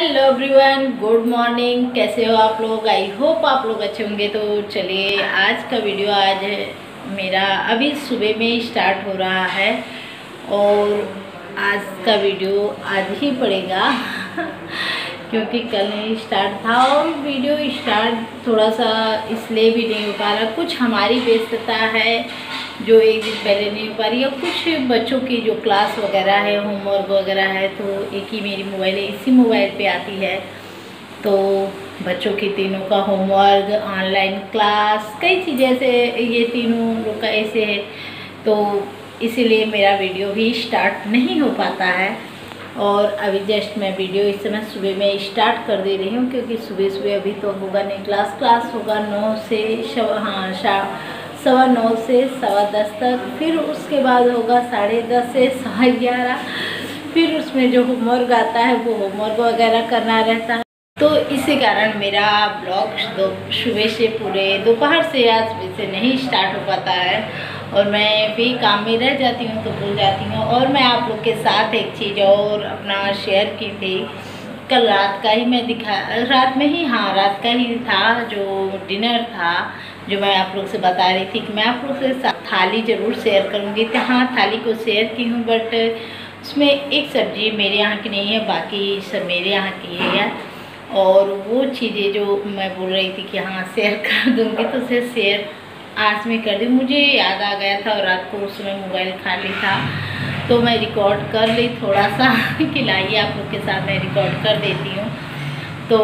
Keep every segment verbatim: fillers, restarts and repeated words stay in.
Hello everyone, good morning. कैसे हो आप लोग? आई होप आप लोग अच्छे होंगे। तो चलिए, आज का वीडियो आज मेरा अभी सुबह में स्टार्ट हो रहा है और आज का वीडियो आज ही पड़ेगा क्योंकि कल नहीं स्टार्ट था और वीडियो स्टार्ट थोड़ा सा इसलिए भी नहीं हो पा रहा। कुछ हमारी व्यस्तता है जो एक दिन पहले नहीं हो पा रही है, कुछ बच्चों की जो क्लास वगैरह है, होमवर्क वगैरह है, तो एक ही मेरी मोबाइल है, इसी मोबाइल पे आती है। तो बच्चों की तीनों का होमवर्क, ऑनलाइन क्लास, कई चीज़ें ऐसे, ये तीनों लोग का ऐसे है, तो इसीलिए मेरा वीडियो भी स्टार्ट नहीं हो पाता है। और अभी जस्ट मैं वीडियो इस समय सुबह में स्टार्ट कर दे रही हूँ क्योंकि सुबह सुबह अभी तो होगा नहीं क्लास। क्लास होगा नौ से शव हाँ शा सवा नौ से सवा दस तक, फिर उसके बाद होगा साढ़े दस से सवा ग्यारह, फिर उसमें जो होमवर्क आता है वो होमवर्क वगैरह करना रहता है। तो इसी कारण मेरा ब्लॉग दो सुबह से पूरे दोपहर से या सुबह से नहीं स्टार्ट हो पाता है और मैं भी काम में रह जाती हूँ तो भूल जाती हूँ। और मैं आप लोग के साथ एक चीज़ और अपना शेयर की थी, कल रात का ही मैं दिखा रात में ही हाँ रात का ही था जो डिनर था, जो मैं आप लोग से बता रही थी कि मैं आप लोग के साथ थाली ज़रूर शेयर करूँगी। तो हाँ, थाली को शेयर की हूँ, बट उसमें एक सब्ज़ी मेरे यहाँ की नहीं है, बाकी सब मेरे यहाँ की है। और वो चीज़ें जो मैं बोल रही थी कि हाँ शेयर कर दूँगी, तो उसे शेयर आज में कर दी। मुझे याद आ गया था और रात को उस समय मोबाइल खाली था तो मैं रिकॉर्ड कर ली थोड़ा सा कि लाइए आप लोग के साथ मैं रिकॉर्ड कर देती हूँ। तो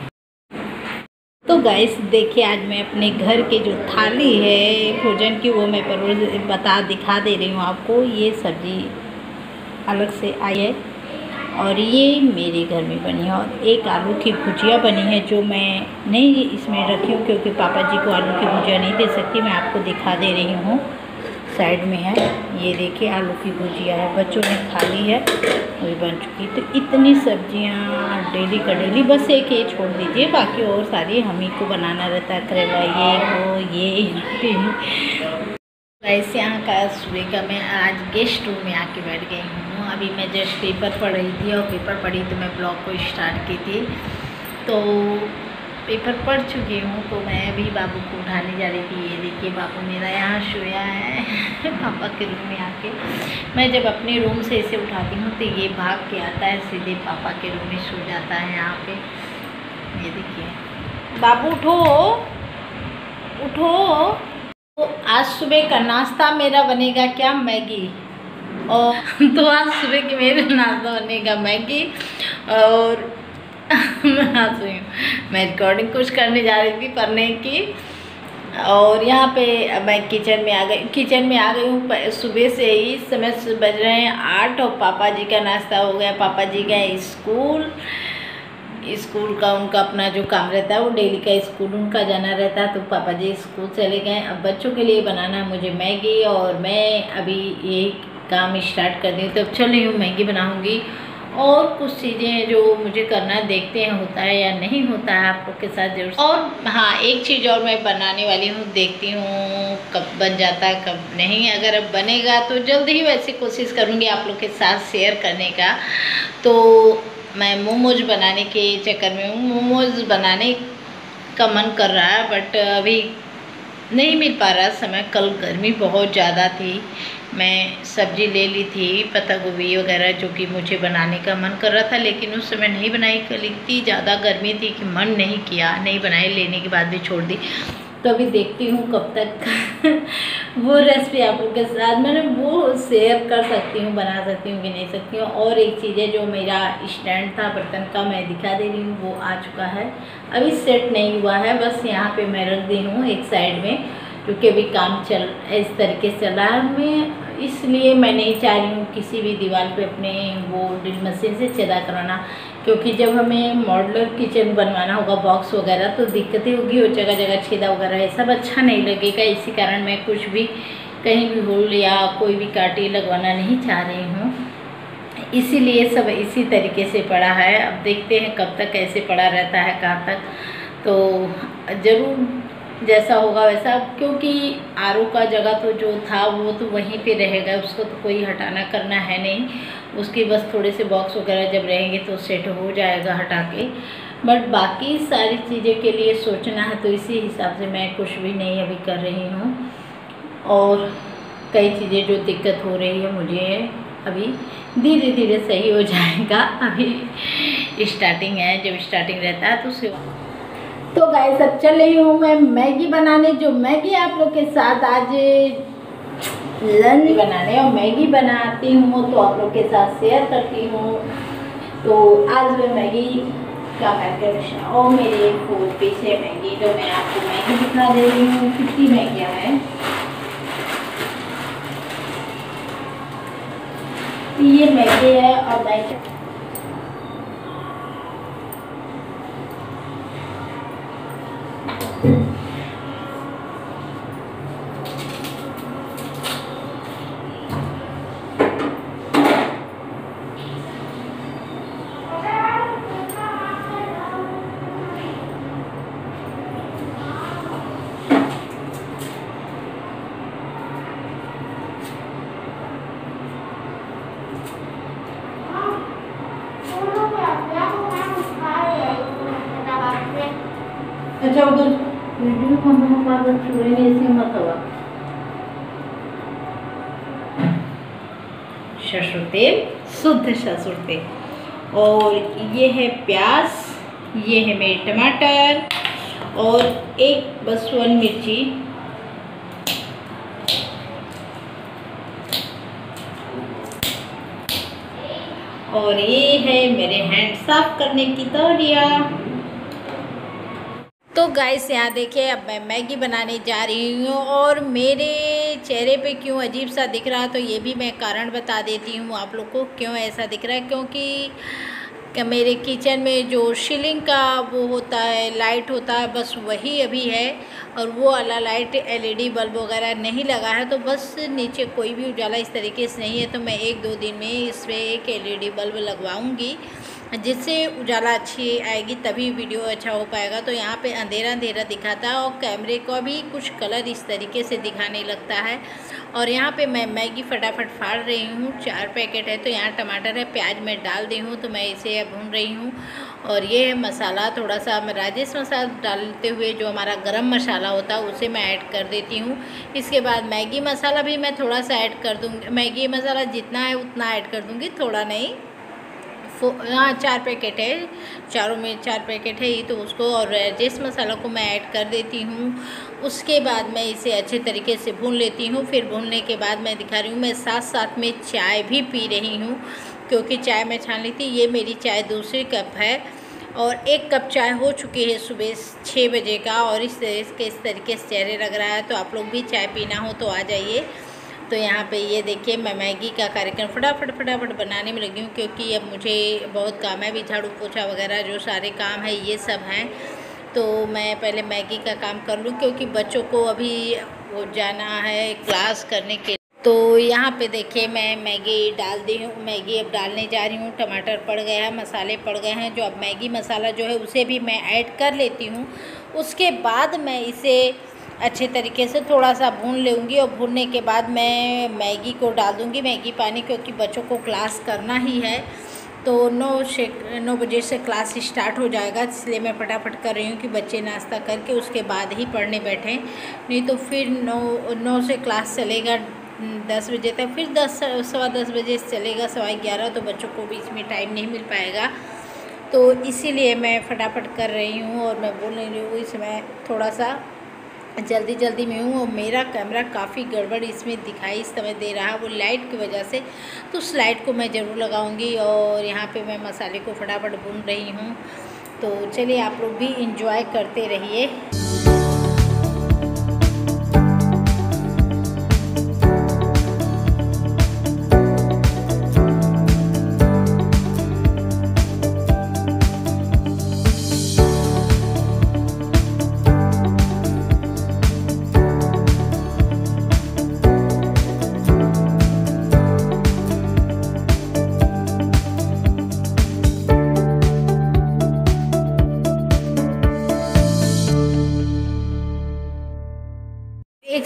तो गाइस देखिए, आज मैं अपने घर के जो थाली है भोजन की वो मैं पर बता दिखा दे रही हूँ आपको। ये सब्ज़ी अलग से आई है और ये मेरे घर में बनी है, और एक आलू की भुजिया बनी है जो मैं नहीं इसमें रखी हूँ क्योंकि पापा जी को आलू की भुजिया नहीं दे सकती। मैं आपको दिखा दे रही हूँ, साइड में है, ये देखिए आलू की भुजिया है, बच्चों ने खा ली है, वही बन चुकी। तो इतनी सब्जियाँ डेली का डेली, बस एक ये छोड़ दीजिए, बाकी और सारी हम ही को बनाना रहता है, करेला ये वो ये। वैसे यहाँ का सुबह का मैं आज गेस्ट रूम में आके बैठ गई हूँ। अभी मैं जस्ट पेपर पढ़ रही थी और पेपर पढ़ी तो मैं ब्लॉग को स्टार्ट की थी। तो पेपर पढ़ चुकी हूँ तो मैं अभी बाबू को उठाने जा रही थी। ये देखिए बाबू मेरा यहाँ सोया है पापा के रूम में आके। मैं जब अपने रूम से इसे उठाती हूँ तो ये भाग के आता है सीधे पापा के रूम में सो जाता है यहाँ पे। ये देखिए बाबू उठो उठो। तो आज सुबह का नाश्ता मेरा बनेगा क्या? मैगी। और तो आज सुबह की मेरा नाश्ता बनेगा मैगी। और मैं हंस रही हूँ, मैं रिकॉर्डिंग कुछ करने जा रही थी पढ़ने की, और यहाँ पे मैं किचन में आ गई किचन में आ गई हूँ सुबह से ही। समय बज रहे हैं आठ और पापा जी का नाश्ता हो गया। पापा जी गए स्कूल, स्कूल का उनका अपना जो काम रहता है वो डेली का स्कूल उनका जाना रहता है, तो पापा जी स्कूल चले गए। अब बच्चों के लिए बनाना है मुझे मैगी, और मैं अभी ये काम स्टार्ट कर दी हूँ। तो अब चल रही हूँ मैगी बनाऊँगी। और कुछ चीज़ें हैं जो मुझे करना, देखते हैं होता है या नहीं होता है, आप लोग के साथ जरूर। और हाँ, एक चीज़ और मैं बनाने वाली हूँ, देखती हूँ कब बन जाता है कब नहीं। अगर अब बनेगा तो जल्द ही वैसे कोशिश करूँगी आप लोग के साथ शेयर करने का। तो मैं मोमोज बनाने के चक्कर में हूँ, मोमोज बनाने का मन कर रहा है बट अभी नहीं मिल पा रहा समय। कल गर्मी बहुत ज़्यादा थी, मैं सब्ज़ी ले ली थी पत्ता गोभी वगैरह जो कि मुझे बनाने का मन कर रहा था, लेकिन उस समय नहीं बनाई। कल इतनी ज़्यादा गर्मी थी कि मन नहीं किया, नहीं बनाई, लेने के बाद भी छोड़ दी। तो अभी देखती हूँ कब तक वो रेसिपी आप लोग के साथ मैंने वो शेयर कर सकती हूँ, बना सकती हूँ कि नहीं सकती हूँ। और एक चीज़ है जो मेरा स्टैंड था बर्तन का, मैं दिखा दे रही हूँ, वो आ चुका है। अभी सेट नहीं हुआ है, बस यहाँ पे मैं रख दी हूँ एक साइड में, क्योंकि अभी काम चल इस तरीके से चल रहा है। मैं इसलिए मैं नहीं चाह रही हूँ किसी भी दीवार पे अपने वो ड्रिल मशीन से छेदा कराना, क्योंकि जब हमें मॉडलर किचन बनवाना होगा बॉक्स वगैरह तो दिक्कतें होगी, और जगह जगह छेदा वगैरह ये सब अच्छा नहीं लगेगा। इसी कारण मैं कुछ भी कहीं भी होल या कोई भी कांटे लगवाना नहीं चाह रही हूँ, इसीलिए सब इसी तरीके से पड़ा है। अब देखते हैं कब तक ऐसे पड़ा रहता है, कहाँ तक। तो ज़रूर जैसा होगा वैसा, क्योंकि आर ओ का जगह तो जो था वो तो वहीं पे रहेगा, उसको तो कोई हटाना करना है नहीं। उसके बस थोड़े से बॉक्स वगैरह जब रहेंगे तो सेट हो जाएगा हटा के। बट बाकी सारी चीज़ें के लिए सोचना है, तो इसी हिसाब से मैं कुछ भी नहीं अभी कर रही हूँ। और कई चीज़ें जो दिक्कत हो रही है मुझे अभी धीरे धीरे सही हो जाएगा। अभी स्टार्टिंग है, जब स्टार्टिंग रहता है तो उसके तो गाइस अब चल रही हूँ मैं मैगी बनाने। जो मैगी आप लोग के साथ आज लंच बनाने और मैगी बनाती हूँ तो आप लोग के साथ शेयर करती हूँ। तो आज मैं मैगी का पैकेट और मेरे फोर पीस है मैगी, तो मैं आपको मैगी दिखा दे रही हूँ कितनी मैगियाँ हैं। ये मैगी है और मैं अच्छा उधर वीडियो में बार बार चूड़े में ऐसे मत हुआ। सरसों तेल, शुद्ध सरसों तेल। और ये है प्याज, ये है मेरे टमाटर और एक बस वन मिर्ची। और ये है मेरे हैंड साफ करने की तौलिया। तो गाइस यहाँ देखिए अब मैं मैगी बनाने जा रही हूँ और मेरे चेहरे पे क्यों अजीब सा दिख रहा है तो ये भी मैं कारण बता देती हूँ आप लोग को क्यों ऐसा दिख रहा है। क्योंकि मेरे किचन में जो सीलिंग का वो होता है लाइट होता है बस वही अभी है और वो वाला लाइट एलईडी बल्ब वगैरह नहीं लगा है, तो बस नीचे कोई भी उजाला इस तरीके से नहीं है। तो मैं एक दो दिन में इस पर एक एलईडी बल्ब लगवाऊंगी जिससे उजाला अच्छी आएगी, तभी वीडियो अच्छा हो पाएगा। तो यहाँ पे अंधेरा अंधेरा दिखाता है और कैमरे का भी कुछ कलर इस तरीके से दिखाने लगता है। और यहाँ पे मैं मैगी फटाफट फाड़ रही हूँ, चार पैकेट है। तो यहाँ टमाटर है, प्याज मैं डाल दी हूँ तो मैं इसे भून रही हूँ। और ये है मसाला, थोड़ा सा मैं राजेश मसाला डालते हुए जो हमारा गरम मसाला होता है उसे मैं ऐड कर देती हूँ। इसके बाद मैगी मसाला भी मैं थोड़ा सा ऐड कर दूँगी। मैगी मसाला जितना है उतना ऐड कर दूँगी, थोड़ा नहीं। हाँ चार पैकेट है, चारों में चार पैकेट है ये, तो उसको और राजेश मसाला को मैं ऐड कर देती हूँ। उसके बाद मैं इसे अच्छे तरीके से भून लेती हूँ। फिर भूनने के बाद मैं दिखा रही हूँ, मैं साथ साथ में चाय भी पी रही हूँ क्योंकि चाय मैं छान ली थी। ये मेरी चाय दूसरी कप है और एक कप चाय हो चुकी है सुबह छः बजे का। और इस इसके इस तरीके से चेहरे लग रहा है, तो आप लोग भी चाय पीना हो तो आ जाइए। तो यहाँ पे ये देखिए मैं मैगी का कार्यक्रम फटाफट फटाफट बनाने में लगी हूँ क्योंकि अब मुझे बहुत काम है, भी झाड़ू पोछा वगैरह जो सारे काम है ये सब हैं। तो मैं पहले मैगी का काम कर लूँ क्योंकि बच्चों को अभी वो जाना है क्लास करने के। तो यहाँ पे देखिए मैं मैगी डाल दी हूँ, मैगी अब डालने जा रही हूँ। टमाटर पड़ गया है, मसाले पड़ गए हैं, जो अब मैगी मसाला जो है उसे भी मैं ऐड कर लेती हूँ। उसके बाद मैं इसे अच्छे तरीके से थोड़ा सा भून लूँगी और भूनने के बाद मैं मैगी को डाल दूँगी, मैगी पानी, क्योंकि बच्चों को क्लास करना ही है। तो नौ से नौ बजे से क्लास स्टार्ट हो जाएगा, इसलिए मैं फटाफट कर रही हूँ कि बच्चे नाश्ता करके उसके बाद ही पढ़ने बैठें, नहीं तो फिर नौ नौ से क्लास चलेगा दस बजे तक, फिर दस सवा दस बजे से चलेगा सवा ग्यारह, तो बच्चों को बीच में टाइम नहीं मिल पाएगा। तो इसीलिए मैं फटाफट कर रही हूँ और मैं बोल रही हूँ इसमें थोड़ा सा जल्दी जल्दी में हूँ। और मेरा कैमरा काफ़ी गड़बड़ इसमें दिखाई इस समय दे रहा है, वो लाइट की वजह से, तो उस लाइट को मैं ज़रूर लगाऊंगी। और यहाँ पे मैं मसाले को फटाफट भून रही हूँ। तो चलिए आप लोग भी इंजॉय करते रहिए।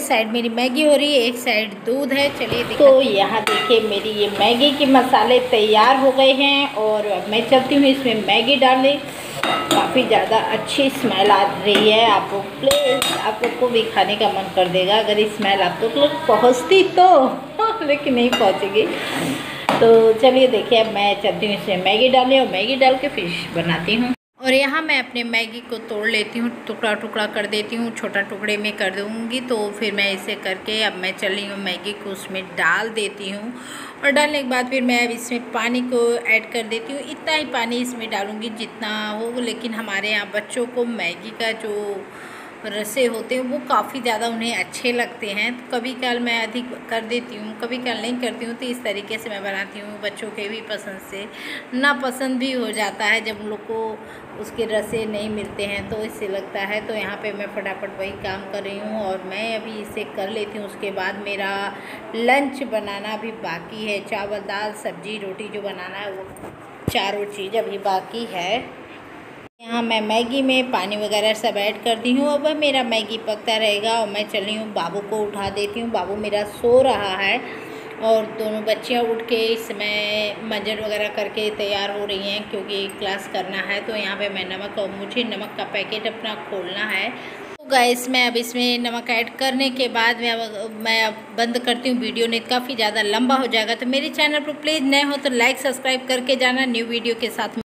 साइड मेरी मैगी हो रही है, एक साइड दूध है। चलिए तो यहाँ देखिए मेरी ये मैगी के मसाले तैयार हो गए हैं और अब मैं चलती हूँ इसमें मैगी डालने। काफ़ी ज़्यादा अच्छी स्मेल आ रही है, आपको प्लीज़ आप लोग को भी खाने का मन कर देगा अगर स्मेल आप लोग पहुँचती तो लेकिन नहीं पहुँचेगी। तो चलिए देखिए अब मैं चलती हूँ इसमें मैगी डालने और मैगी डाल के फिश बनाती हूँ। और यहाँ मैं अपने मैगी को तोड़ लेती हूँ, टुकड़ा टुकड़ा कर देती हूँ, छोटा टुकड़े में कर दूँगी। तो फिर मैं इसे करके अब मैं चल रही हूँ मैगी को उसमें डाल देती हूँ और डालने के बाद फिर मैं अब इसमें पानी को ऐड कर देती हूँ। इतना ही पानी इसमें डालूँगी जितना हो, लेकिन हमारे यहाँ बच्चों को मैगी का जो रसे होते हैं वो काफ़ी ज़्यादा उन्हें अच्छे लगते हैं। तो कभी काल मैं अधिक कर देती हूँ, कभी काल नहीं करती हूँ। तो इस तरीके से मैं बनाती हूँ, बच्चों के भी पसंद से ना पसंद भी हो जाता है जब उन लोग को उसके रसे नहीं मिलते हैं तो इससे लगता है। तो यहाँ पे मैं फटाफट वही काम कर रही हूँ और मैं अभी इसे कर लेती हूँ। उसके बाद मेरा लंच बनाना भी बाकी है, चावल दाल सब्जी रोटी जो बनाना है वो चारों चीज़ अभी बाकी है। यहाँ मैं मैगी में पानी वगैरह सब ऐड कर दी हूँ। अब मेरा मैगी पकता रहेगा और मैं चल रही हूँ बाबू को उठा देती हूँ। बाबू मेरा सो रहा है और दोनों बच्चियाँ उठ के इस समय मंजन वगैरह करके तैयार हो रही हैं क्योंकि क्लास करना है। तो यहाँ पे मैं नमक और मुझे नमक का पैकेट अपना खोलना है। तो गाइस मैं अब इसमें नमक ऐड करने के बाद मैं अब मैं अब बंद करती हूँ। वीडियो नहीं काफ़ी ज़्यादा लंबा हो जाएगा। तो मेरे चैनल पर प्लीज़ नए हो तो लाइक सब्सक्राइब करके जाना न्यू वीडियो के साथ।